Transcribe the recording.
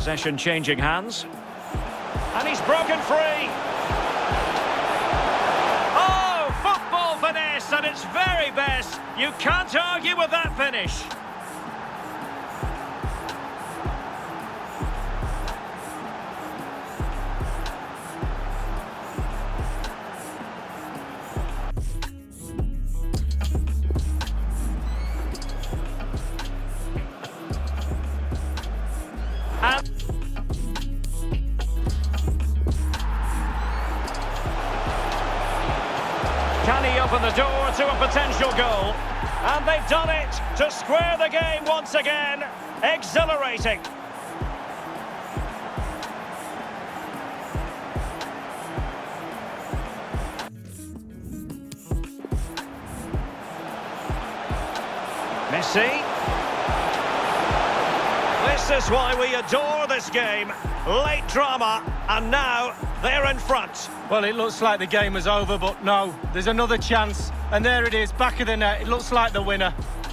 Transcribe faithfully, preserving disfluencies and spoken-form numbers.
Possession changing hands. And he's broken free. Oh, football finesse at its very best. You can't argue with that finish. And can he open the door to a potential goal? And they've done it to square the game once again. Exhilarating. Messi. This is why we adore this game. Late drama, and now they're in front. Well, it looks like the game is over, but no, there's another chance. And there it is, back of the net. It looks like the winner.